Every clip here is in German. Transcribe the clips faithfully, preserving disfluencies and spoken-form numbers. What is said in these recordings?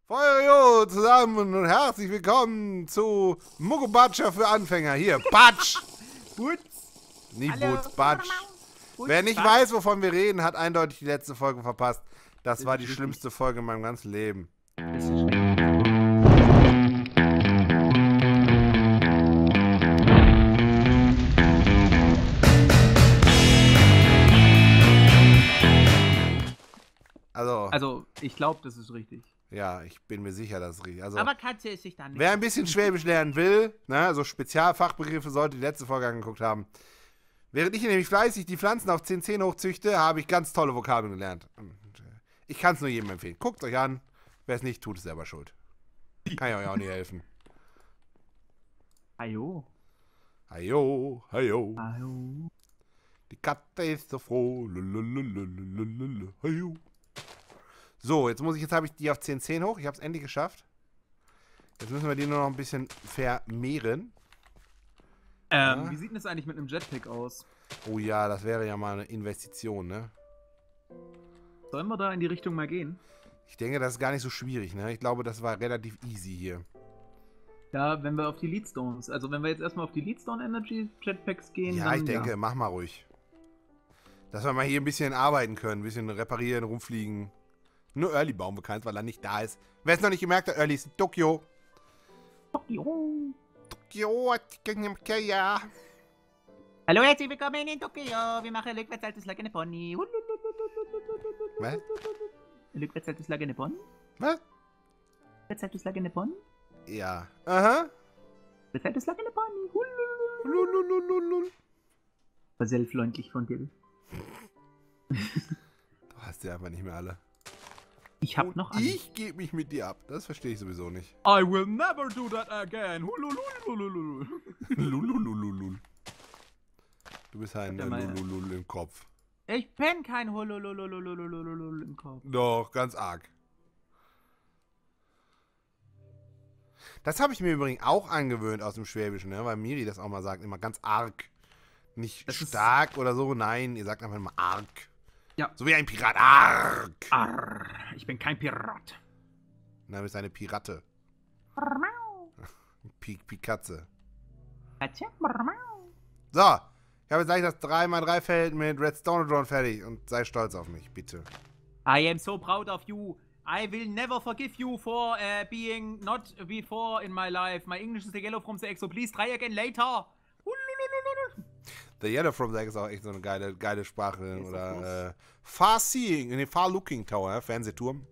Feuerjo zusammen und herzlich willkommen zu Muggobatscher für Anfänger. Hier, Batsch! Butz. Nie Hallo. Butz, Batsch. Butz, Wer nicht Batsch. weiß, wovon wir reden, hat eindeutig die letzte Folge verpasst. Das Das war ist die richtig. schlimmste Folge in meinem ganzen Leben. Das ist richtig. Also, Also, ich glaube, das ist richtig. ja, ich bin mir sicher, dass es richtig ist. Also, Aber Katze ist sich dann nicht. wer ein bisschen Schwäbisch lernen will, ne, so Spezialfachbegriffe, sollte die letzte Folge angeguckt haben. Während ich nämlich fleißig die Pflanzen auf zehn zehn hochzüchte, habe ich ganz tolle Vokabeln gelernt. Und, äh, ich kann es nur jedem empfehlen. Guckt euch an. Wer es nicht tut, ist selber schuld. Kann ich euch auch nicht helfen. Ajo. Hajo, hajo. Ajo. Die Katze ist so froh. Lululululululul, hajo. So, jetzt muss ich, jetzt habe ich die auf zehn zehn hoch. Ich habe es endlich geschafft. Jetzt müssen wir die nur noch ein bisschen vermehren. Ähm, Ja. wie sieht denn das eigentlich mit einem Jetpack aus? Oh ja, das wäre ja mal eine Investition, ne? Sollen wir da in die Richtung mal gehen? Ich denke, das ist gar nicht so schwierig, ne? Ich glaube, das war relativ easy hier. Ja, wenn wir auf die Leadstones, also wenn wir jetzt erstmal auf die Leadstone Energy Jetpacks gehen, Ja, dann ich denke, ja. mach mal ruhig. Dass wir mal hier ein bisschen arbeiten können, ein bisschen reparieren, rumfliegen. Nur Early bauen wir keins, weil er nicht da ist. Wer es noch nicht gemerkt hat, Early ist in Tokio. Tokio. Tokio, ja. Hallo, herzlich willkommen in Tokio. Wir machen rückwärts altes Lagene Pony. Was? Rückwärts altes Lagene Pony? Was? Rückwärts altes Lagene Pony? Ja. Aha. Rückwärts altes Lagene Pony. Lululululul. War sehr freundlich von dir. Du hast ja einfach nicht mehr alle. Ich hab Und noch einen. ich gebe mich mit dir ab. Das verstehe ich sowieso nicht. I will never do that again. Hulululululul. Lululululul. Du bist ein Warte mal. Lululul im Kopf. Ich bin kein Hululululululul im Kopf. Doch, ganz arg. Das habe ich mir übrigens auch angewöhnt aus dem Schwäbischen, ne? Weil Miri das auch mal sagt, immer ganz arg. Nicht Das ist- stark oder so, nein, ihr sagt einfach immer arg. Ja. So wie ein Pirat, arg. Arr, ich bin kein Pirat. Na, du bist eine Pirate. Pi Pikatze. Katze? So, ich habe jetzt gleich das drei mal drei Feld mit Redstone fertig und sei stolz auf mich, bitte. I am so proud of you. I will never forgive you for uh, being not before in my life. My English is the yellow from the exo. Please try again later. Hululululul. The Yellow from the Egg ist auch echt so eine geile, geile Sprache. Ist so Oder äh, Far Seeing, nee, Far Looking Tower, ja, Fernsehturm.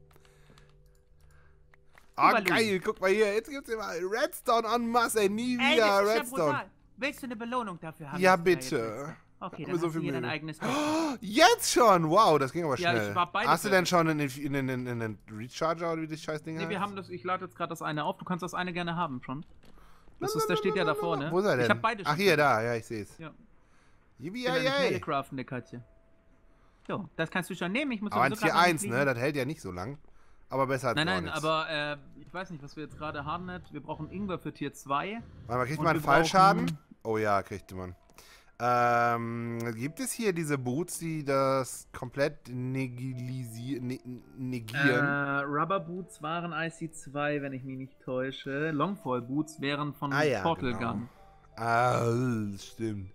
Ah, Überlegen. geil, guck mal hier, jetzt gibt's immer Redstone en masse, ey, nie Ey, wieder das ist ja Redstone. brutal. Willst du eine Belohnung dafür haben? Ja, dass du da jetzt bitte. bist? Okay, Hab dann mir so hast du viel hier dein Mühe. eigenes Oh, jetzt schon, wow, das ging aber Ja, schnell. ich war beide Hast du denn fertig. schon einen, einen, einen, einen Recharger oder wie das Scheißding Nee, heißt? wir haben das, ich lade jetzt gerade das eine auf. Du kannst das eine gerne haben schon. Das ist, der steht ja da vorne. Wo ist er denn? Ich hab beide Ach, schon. hier, da, ja, ich sehe es. Ja. Yippie, Ich bin eine schnelle yay. craftende Katze. So, das kannst du schon nehmen. Ich muss Aber ein sowieso grad Tier noch eins, nicht ne, fliegen. das hält ja nicht so lang. Aber besser als Nein, gar nein, nichts. aber äh, ich weiß nicht, was wir jetzt gerade haben. Nicht. Wir brauchen Ingwer für Tier zwei. Warte mal, kriegt Und man einen wir Fallschaden? brauchen- Oh ja, kriegt man. Ähm, gibt es hier diese Boots, die das komplett negilisi ne negieren? Äh, Rubber Boots waren I C zwei, wenn ich mich nicht täusche. Longfall Boots wären von Ah ja, Portal genau. Gun. Ah, stimmt.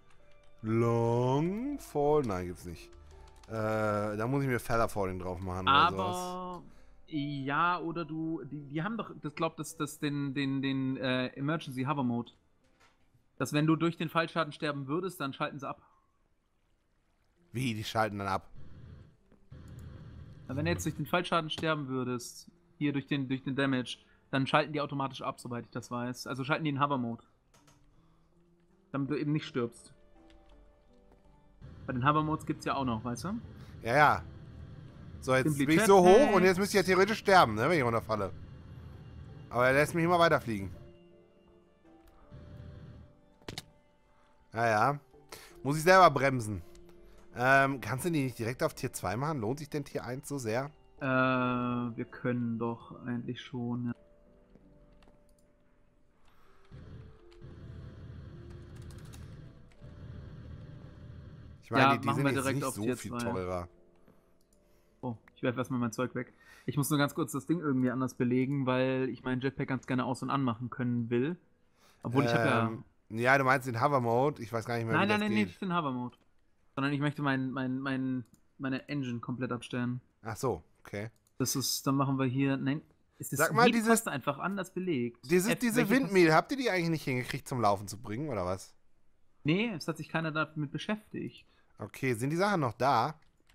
Longfall? Nein, gibt's nicht. Äh, da muss ich mir Featherfalling drauf machen oder sowas. Aber ja, oder du, die, die haben doch, das glaubt, das, das den, den, den äh, Emergency Hover Mode. Dass wenn du durch den Fallschaden sterben würdest, dann schalten sie ab. Wie, die schalten dann ab? Wenn du jetzt durch den Fallschaden sterben würdest, hier durch den, durch den Damage, dann schalten die automatisch ab, soweit ich das weiß. Also schalten die in Hover Mode. Damit du eben nicht stirbst. Bei den Hover Modes gibt's ja auch noch, weißt du? Ja, ja. So, jetzt Simply bin ich so Jetpack. hoch und jetzt müsste ich ja theoretisch sterben, ne, wenn ich runterfalle. Aber er lässt mich immer weiterfliegen. Naja. Muss ich selber bremsen. Ähm, kannst du die nicht direkt auf Tier zwei machen? Lohnt sich denn Tier eins so sehr? Äh, wir können doch eigentlich schon. Ja. Ich meine, Ja, die, die machen sind wir jetzt direkt nicht auf so Tier viel zwei. teurer. Oh, Ich werfe erstmal mein Zeug weg. Ich muss nur ganz kurz das Ding irgendwie anders belegen, weil ich meinen Jetpack ganz gerne aus- und anmachen können will. Obwohl ich habe ja... Ähm, ja, du meinst den Hover-Mode. Ich weiß gar nicht mehr, Nein, wie nein, das nein, geht. nicht den Hover-Mode. Sondern ich möchte mein, mein, mein, meine Engine komplett abstellen. Ach so, okay. Das ist, dann machen wir hier... Nein, es ist Sag mal, jede dieses- Taste einfach anders belegt. Dieses, F, diese welche Windmühle, habt ihr die eigentlich nicht hingekriegt zum Laufen zu bringen, oder was? Taste? Nee, es hat sich keiner damit beschäftigt. Okay, sind die Sachen noch da?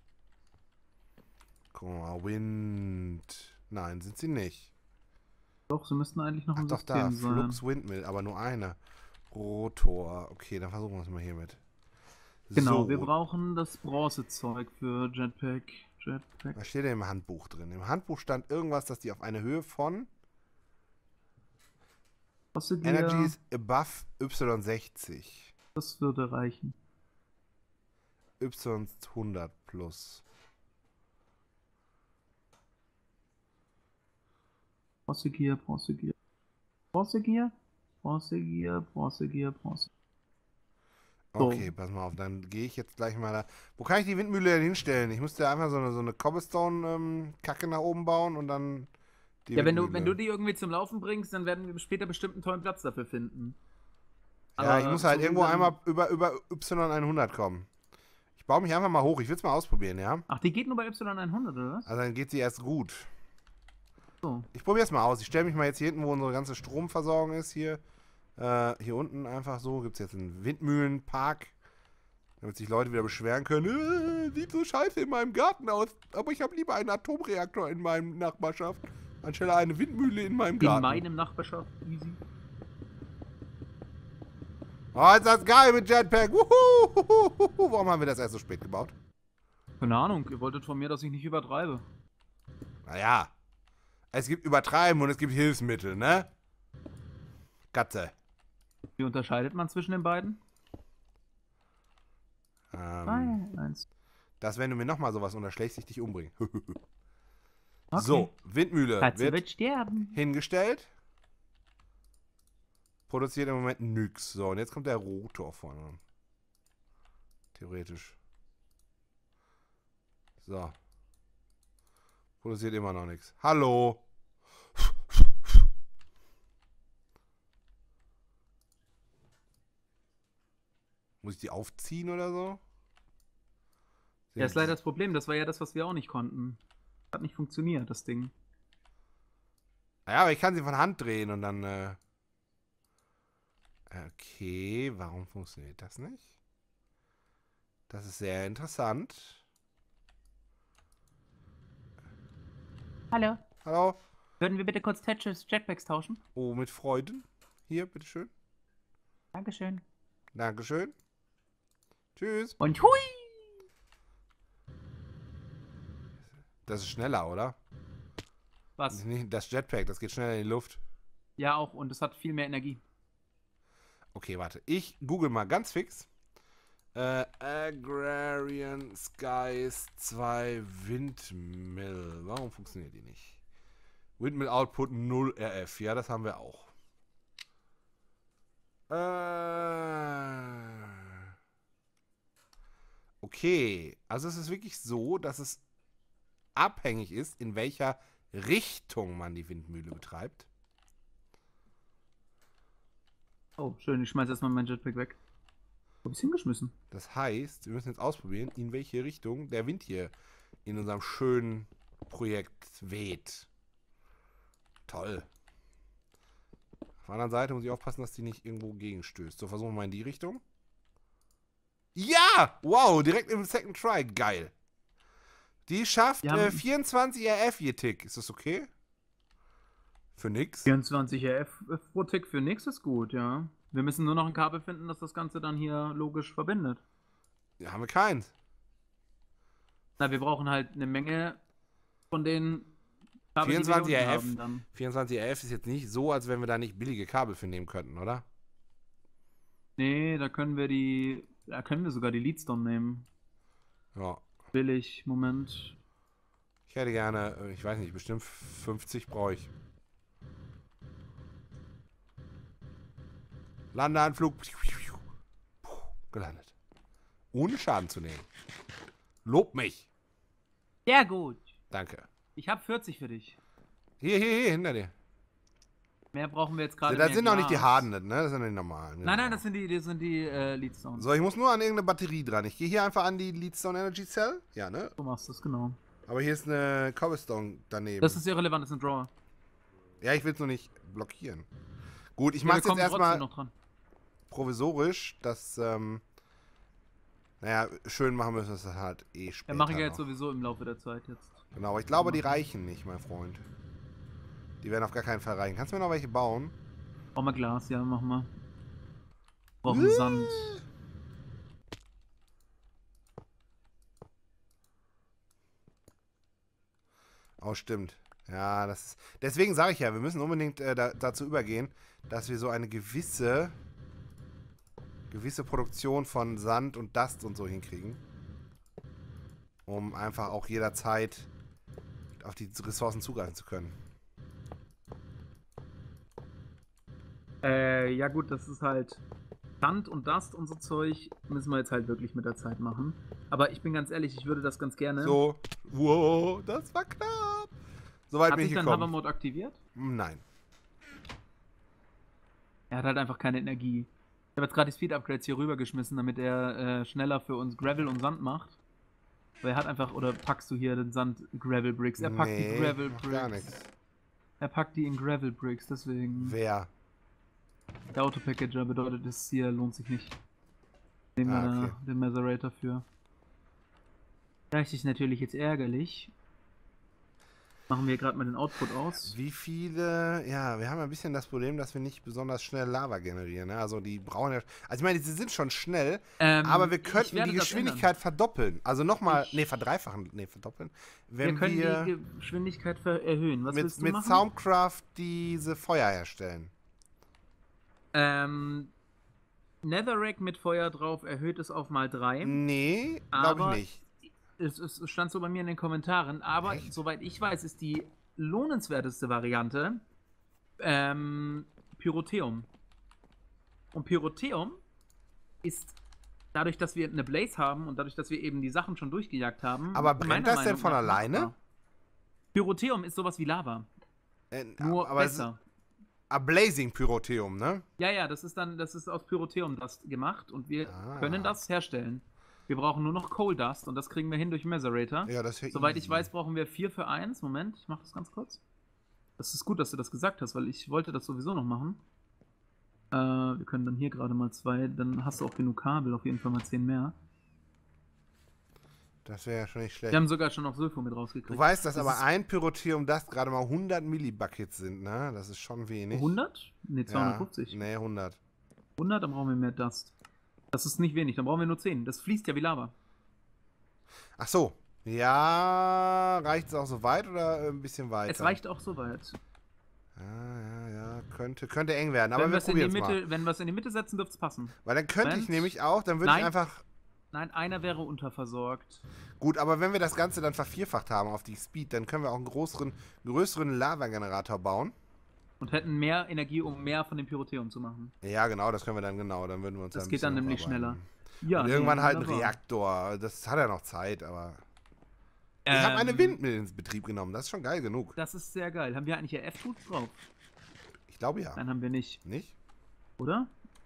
Guck mal, Wind. Nein, sind sie nicht. Doch, sie müssten eigentlich noch Ach im doch, System da. sein. Flux Windmill, aber nur eine. Rotor. Okay, dann versuchen wir es mal hiermit. Genau, So, wir brauchen das Bronzezeug für Jetpack. Jetpack. was steht denn im Handbuch drin? Im Handbuch stand irgendwas, dass die auf eine Höhe von Kostet Energies above Y sechzig. Das würde reichen. Y hundert plus. Bronzegier, Bronzegier. Bronzegier, Bronzegier, Bronzegier, Bronze. So. Okay, pass mal auf, dann gehe ich jetzt gleich mal da. Wo kann ich die Windmühle denn hinstellen? Ich müsste einfach so eine, so eine Cobblestone-Kacke nach oben bauen und dann die Ja, wenn du, Windmühle. wenn du die irgendwie zum Laufen bringst, dann werden wir später bestimmt einen tollen Platz dafür finden. Ja, ich muss halt so irgendwo dann- einmal über, über Y hundert kommen. Ich baue mich einfach mal hoch. Ich will es mal ausprobieren, ja? Ach, die geht nur bei Y hundert, oder was? Also dann geht sie erst gut. So. Ich probiere es mal aus. Ich stelle mich mal jetzt hier hinten, wo unsere ganze Stromversorgung ist, hier. Äh, hier unten einfach so. Gibt es jetzt einen Windmühlenpark. Damit sich Leute wieder beschweren können. Äh, sieht so scheiße in meinem Garten aus. Aber ich habe lieber einen Atomreaktor in meinem Nachbarschaft. Anstelle eine Windmühle in meinem In Garten. meinem Nachbarschaft, easy. Oh, ist das geil mit Jetpack. Wuhu. Warum haben wir das erst so spät gebaut? Keine Ahnung, ihr wolltet von mir, dass ich nicht übertreibe. Naja. Es gibt Übertreiben und es gibt Hilfsmittel, ne? Katze. Wie unterscheidet man zwischen den beiden? Ähm, Drei, eins. dass, wenn du mir nochmal sowas unterschlägst, ich dich umbringe. Okay. So, Windmühle Katze wird wird sterben. hingestellt. Produziert im Moment nix. So, und jetzt kommt der Rotor vorne. Theoretisch. So. Produziert immer noch nichts. Hallo. Muss ich die aufziehen oder so? Ja, ist leider das Problem. Das war ja das, was wir auch nicht konnten. Hat nicht funktioniert, das Ding. Ja, aber ich kann sie von Hand drehen und dann, äh Okay, warum funktioniert das nicht? Das ist sehr interessant. Hallo. Hallo? Würden wir bitte kurz Tetris Jetpacks tauschen? Oh, mit Freuden. Hier, bitteschön. Dankeschön. Dankeschön. Tschüss. Und hui! Das ist schneller, oder? Was? Nicht das Jetpack, das geht schneller in die Luft. Ja, auch. Und es hat viel mehr Energie. Okay, warte. Ich google mal ganz fix. Äh, Agrarian Skies zwei Windmill. Warum funktioniert die nicht? Windmill Output null R F. Ja, das haben wir auch. Äh. Okay. Also es ist wirklich so, dass es abhängig ist, in welcher Richtung man die Windmühle betreibt. Oh, schön. Ich schmeiß erstmal mein Jetpack weg. Wo hab ich's hingeschmissen? Das heißt, wir müssen jetzt ausprobieren, in welche Richtung der Wind hier in unserem schönen Projekt weht. Toll. Auf der anderen Seite muss ich aufpassen, dass die nicht irgendwo gegenstößt. So, versuchen wir mal in die Richtung. Ja! Wow, direkt im Second Try. Geil. Die schafft Ja, äh, vierundzwanzig R F je Tick. Ist das okay? Für nix? vierundzwanzig R F pro Tick für nix ist gut, ja. Wir müssen nur noch ein Kabel finden, das das Ganze dann hier logisch verbindet. Ja, haben wir keins. Na, wir brauchen halt eine Menge von den Kabeln, vierundzwanzig die wir R unten F. haben dann. vierundzwanzig R F ist jetzt nicht so, als wenn wir da nicht billige Kabel für nehmen könnten, oder? Nee, da können wir die, da können wir sogar die Leadstone nehmen. Ja. Billig, Moment. Ich hätte gerne, äh, ich weiß nicht, bestimmt fünfzig brauche ich. Landeanflug. Puh, gelandet. Ohne Schaden zu nehmen. Lob mich. Sehr gut. Danke. Ich habe vierzig für dich. Hier, hier, hier, hinter dir. Mehr brauchen wir jetzt gerade Das mehr sind noch nicht die Glas. Hardnet, ne? Das sind die normalen. Nein, nein, das sind die, das sind die äh, Leadstones. So, ich muss nur an irgendeine Batterie dran. Ich gehe hier einfach an die Leadstone Energy Cell. Ja, ne? Du machst das, genau. Aber hier ist eine Cobblestone daneben. Das ist irrelevant, das ist ein Drawer. Ja, ich will es nur nicht blockieren. Gut, ich Ja, mache wir es jetzt kommen trotzdem erstmal noch dran. provisorisch, dass, ähm, naja, schön machen müssen wir es halt eh später Ja, mache ich ja noch. jetzt sowieso im Laufe der Zeit jetzt. Genau, aber ich glaube, die reichen nicht, mein Freund. Die werden auf gar keinen Fall reichen. Kannst du mir noch welche bauen? Brauchen wir Glas, ja, machen wir. Brauchen Sand. Oh, stimmt. Ja, das ist, deswegen sage ich ja, wir müssen unbedingt äh, da, dazu übergehen, dass wir so eine gewisse gewisse Produktion von Sand und Dust und so hinkriegen. Um einfach auch jederzeit auf die Ressourcen zugreifen zu können. Äh, ja gut, das ist halt Sand und Dust und so Zeug müssen wir jetzt halt wirklich mit der Zeit machen. Aber ich bin ganz ehrlich, ich würde das ganz gerne. So, wow, das war knapp. Soweit Hat bin sich ich dann gekommen. Hover-Mode aktiviert? Nein. Er hat halt einfach keine Energie. Ich habe jetzt gerade die Speed-Upgrades hier rübergeschmissen, damit er äh, schneller für uns Gravel und Sand macht. Weil er hat einfach, oder packst du hier den Sand Gravel Bricks? Er packt Nee, die Gravel macht gar Bricks. nichts. Er packt die in Gravel Bricks, deswegen. Wer? Der Autopackager bedeutet, das hier lohnt sich nicht. Nehmen wir Ah, da okay. den Macerator für. Das ist natürlich jetzt ärgerlich. Machen wir gerade mal den Output aus. Wie viele, ja, wir haben ein bisschen das Problem, dass wir nicht besonders schnell Lava generieren. Ne? Also die brauchen ja, also ich meine, sie sind schon schnell, Ähm, aber wir ich könnten werde die das Geschwindigkeit verdoppeln. Also nochmal, Ich- nee, verdreifachen, nee, verdoppeln. Wir Wenn können wir, die Geschwindigkeit ver erhöhen. Was mit, willst du mit machen? Soundcraft diese Feuer herstellen. Ähm, Netherrack mit Feuer drauf erhöht es auf mal drei. Nee, glaube Aber ich nicht. Es, es, es stand so bei mir in den Kommentaren, aber Echt? soweit ich weiß, ist die lohnenswerteste Variante ähm, Pyrotheum. Und Pyrotheum ist dadurch, dass wir eine Blaze haben und dadurch, dass wir eben die Sachen schon durchgejagt haben. Aber brennt meiner das denn Meinung von nach alleine? machbar. Pyrotheum ist sowas wie Lava, Äh, nur aber es ist besser. a Blazing Pyrotheum, ne? Ja, ja, das ist dann, das ist aus Pyrotheum Dust gemacht und wir Ah. können das herstellen. Wir brauchen nur noch Coal Dust und das kriegen wir hin durch Macerator. Ja, das ist ja Soweit easy. ich weiß, brauchen wir vier für eins. Moment, ich mach das ganz kurz. Das ist gut, dass du das gesagt hast, weil ich wollte das sowieso noch machen. Äh, wir können dann hier gerade mal zwei, dann hast du auch genug Kabel, auf jeden Fall mal zehn mehr. Das wäre ja schon nicht schlecht. Wir haben sogar schon noch Sulfur mit rausgekriegt. Du weißt, dass Das aber ist- ein Pyrotheum das gerade mal hundert Millibuckets sind, ne? Das ist schon wenig. hundert? Ne, zweihundertfünfzig. Ja, nee, hundert. hundert, dann brauchen wir mehr Dust. Das ist nicht wenig, dann brauchen wir nur zehn. Das fließt ja wie Lava. Ach so. Ja, reicht es auch so weit oder ein bisschen weiter? Es reicht auch so weit. Ja, ja, ja. Könnte, könnte eng werden, aber Wenn wir wir es in die probieren es mal. Mitte, wenn wir es in die Mitte setzen, dürfte es passen. Weil dann könnte ich Moment. nämlich auch, dann würde ich Nein. einfach... Nein, einer wäre unterversorgt. Gut, aber wenn wir das Ganze dann vervierfacht haben auf die Speed, dann können wir auch einen größeren, größeren Lava-Generator bauen. Und hätten mehr Energie, um mehr von dem Pyrotheum zu machen. Ja, genau, das können wir dann genau. Dann würden wir uns Das ein geht dann bisschen nämlich hocharbeiten. schneller. Ja, Und nee, irgendwann halt ein wunderbar. Reaktor. Das hat ja noch Zeit, aber... Ich Ähm, habe eine Windmühle ins Betrieb genommen. Das ist schon geil genug. Das ist sehr geil. Haben wir eigentlich hier F-Tools drauf? Ich glaube ja. Nein, haben wir nicht. Nicht? Oder?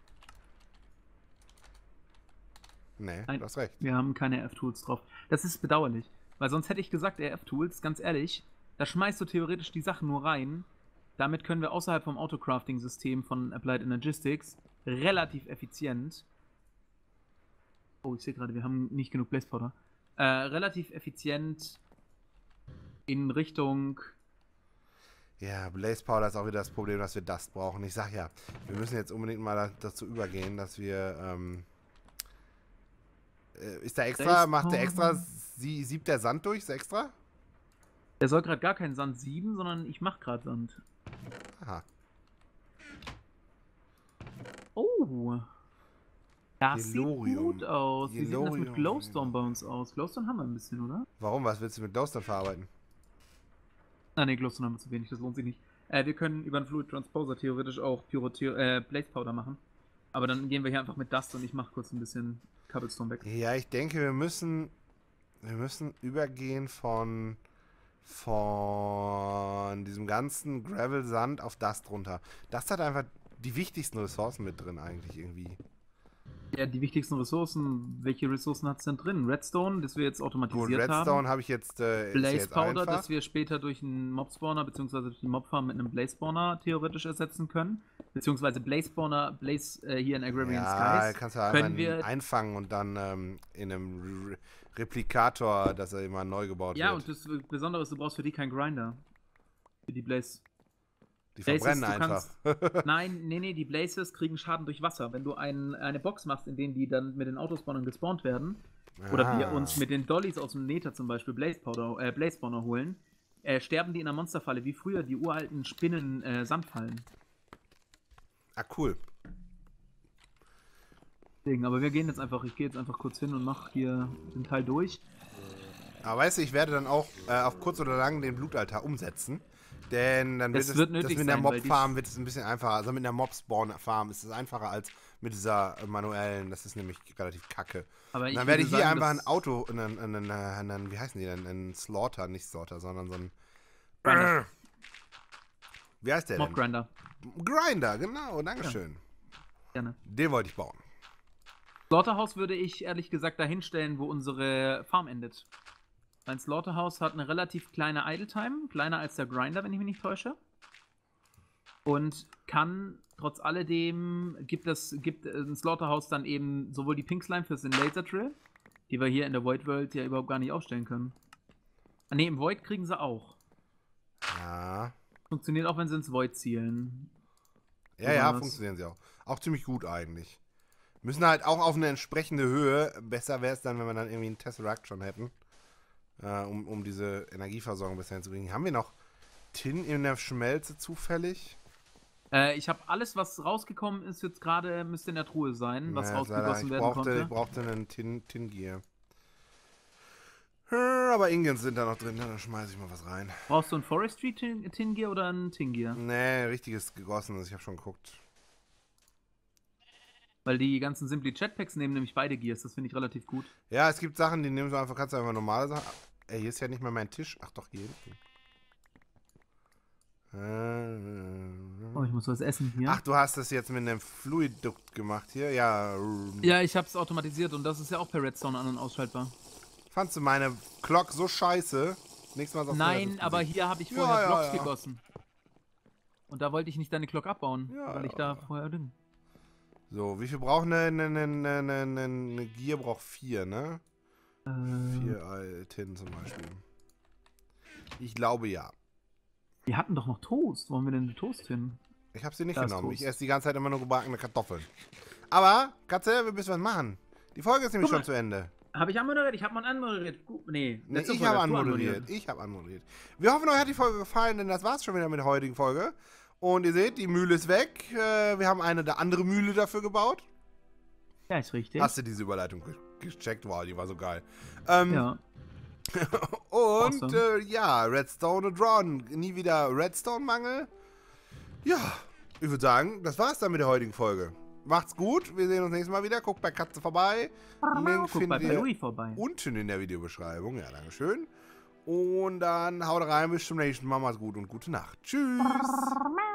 Nee, Nein. du hast recht. Wir haben keine F-Tools drauf. Das ist bedauerlich. Weil sonst hätte ich gesagt, ey, F-Tools, ganz ehrlich, da schmeißt du theoretisch die Sachen nur rein. Damit können wir außerhalb vom Autocrafting-System von Applied Energistics relativ effizient. Oh, ich sehe gerade, wir haben nicht genug Blaze Powder. Äh, relativ effizient in Richtung. Ja, Blaze Powder ist auch wieder das Problem, dass wir Dust brauchen. Ich sag ja, wir müssen jetzt unbedingt mal da, dazu übergehen, dass wir, ähm, äh, ist da extra, Blaze macht der extra, Powder. sie, siebt der Sand durch? Ist der extra? Der soll gerade gar keinen Sand sieben, sondern ich mache gerade Sand. Aha. Oh. Das Yellorium. sieht gut aus. Wie sieht denn das mit Yellorium. Glowstone bei uns aus? Glowstone haben wir ein bisschen, oder? Warum? Was willst du mit Dust dann verarbeiten? Ah ne, Glowstone haben wir zu wenig, das lohnt sich nicht. Äh, wir können über einen Fluid Transposer theoretisch auch Pyro äh, Blaze Powder machen. Aber dann gehen wir hier einfach mit Dust und ich mache kurz ein bisschen Cobblestone weg. Ja, ich denke, wir müssen, wir müssen übergehen von, von diesem ganzen Gravel-Sand auf das drunter. Das hat einfach die wichtigsten Ressourcen mit drin eigentlich irgendwie. Ja, die wichtigsten Ressourcen, welche Ressourcen hat es denn drin? Redstone, das wir jetzt automatisiert Gut, Redstone haben. habe ich jetzt, äh, Blaze ist jetzt Powder, einfach. das wir später durch einen Mob-Spawner bzw. durch die Mob-Farm mit einem Blaze Spawner theoretisch ersetzen können. Beziehungsweise Blaze Spawner, Blaze äh, hier in Agrarian Ja, Skies. kannst du einfach können wir einfangen und dann ähm, in einem Re Replikator, dass er immer neu gebaut Ja, wird. und das Besondere ist, du brauchst für die keinen Grinder. Für die Blaze. Die Blazes, verbrennen du einfach. kannst- Nein, nee, nee, die Blazes kriegen Schaden durch Wasser. Wenn du ein, eine Box machst, in denen die dann mit den Autospawnern gespawnt werden, oder wir Ah. uns mit den Dollies aus dem Nether zum Beispiel Blaze, Powder, äh, Blaze Spawner holen, äh, sterben die in der Monsterfalle, wie früher die uralten Spinnen äh, Sandfallen. Ah, cool. Deswegen, aber wir gehen jetzt einfach, ich gehe jetzt einfach kurz hin und mache hier den Teil durch. Aber weißt du, ich werde dann auch äh, auf kurz oder lang den Blutaltar umsetzen. Denn dann wird Das es, wird das nötig mit der sein, weil die- Mob-Farm wird es ein bisschen einfacher. Also mit der Mob-Spawn-Farm ist es einfacher als mit dieser äh, manuellen. Das ist nämlich relativ kacke. Aber Und ich dann werde ich würde hier sagen, einfach ein dass- Auto, einen, einen, einen, einen, wie heißen die denn? Ein Slaughter, nicht Slaughter, sondern so ein. Grinder. Wie heißt der Mob denn? Grinder. Grinder, genau, dankeschön. Gerne. Den wollte ich bauen. Slaughterhouse würde ich ehrlich gesagt dahinstellen, wo unsere Farm endet. Mein Slaughterhouse hat eine relativ kleine Idle-Time, kleiner als der Grinder, wenn ich mich nicht täusche. Und kann trotz alledem, gibt es gibt ein Slaughterhouse dann eben sowohl die Pink Slime für den Laser Drill, die wir hier in der Void World ja überhaupt gar nicht aufstellen können. Ah, ne, im Void kriegen sie auch. Ja. Funktioniert auch, wenn sie ins Void zielen. Ja, ja, Besonders. funktionieren sie auch. Auch ziemlich gut eigentlich. Müssen halt auch auf eine entsprechende Höhe. Besser wäre es dann, wenn wir dann irgendwie einen Tesseract schon hätten. Äh, um, um diese Energieversorgung besser hinzubringen. Haben wir noch Tin in der Schmelze zufällig? Äh, ich habe alles, was rausgekommen ist, jetzt gerade müsste in der Truhe sein, was Nee, leider, rausgegossen ich werden brauchte, konnte. Ich brauchte einen Tin, Tin Gear. Hm, Aber Ingens sind da noch drin, dann schmeiße ich mal was rein. Brauchst du ein Forestry Tin, Tin Gear oder ein Tin Gear? Nee, richtiges gegossenes, ich habe schon geguckt. Weil die ganzen Simply Jetpacks nehmen nämlich beide Gears, das finde ich relativ gut. Ja, es gibt Sachen, die nehmen so einfach, kannst du einfach normale Sachen. Ey, hier ist ja nicht mal mein Tisch. Ach doch, hier hinten. Oh, ich muss was essen hier. Ach, du hast das jetzt mit einem Fluidukt gemacht hier? Ja. Ja, ich habe es automatisiert und das ist ja auch per Redstone an- und ausschaltbar. Fandst du meine Glock so scheiße? Nächstes Mal sagst du, Nein, das ist aber Musik. hier habe ich Ja, vorher ja, Blocks ja. gegossen. Und da wollte ich nicht deine Glock abbauen, Ja, weil ich ja, da ja. vorher ding. So, wie viel braucht eine, eine, eine, eine, eine, eine Gier? Braucht vier, ne? Äh, Vier äh, Tin zum Beispiel. Ich glaube ja. wir hatten doch noch Toast. Wo haben wir denn den Toast hin? Ich habe sie nicht Da ist genommen. Toast. Ich esse die ganze Zeit immer nur gebackene Kartoffeln. Aber, Katze, wir müssen was machen. Die Folge ist nämlich Guck schon zu Ende. Habe ich anmoderiert? Ich habe mal anmoderiert. Gut, nee, Nee, letzte ich Folge habe hast du anmoderiert. Ich habe anmoderiert. Wir hoffen, euch hat die Folge gefallen, denn das war's schon wieder mit der heutigen Folge. Und ihr seht, die Mühle ist weg. Äh, Wir haben eine der andere Mühle dafür gebaut. Ja, ist richtig. Hast du diese Überleitung ge gecheckt? Wow, die war so geil. Ähm, Ja. Und Awesome. äh, ja, Redstone und Ron. Nie wieder Redstone-Mangel. Ja, ich würde sagen, das war's dann mit der heutigen Folge. Macht's gut, wir sehen uns nächstes Mal wieder. Guckt bei Katze vorbei. Link Guck bei findet ihr Louis vorbei. unten in der Videobeschreibung. Ja, dankeschön. Und dann haut rein, bis zum nächsten Mal. Macht's gut und gute Nacht. Tschüss.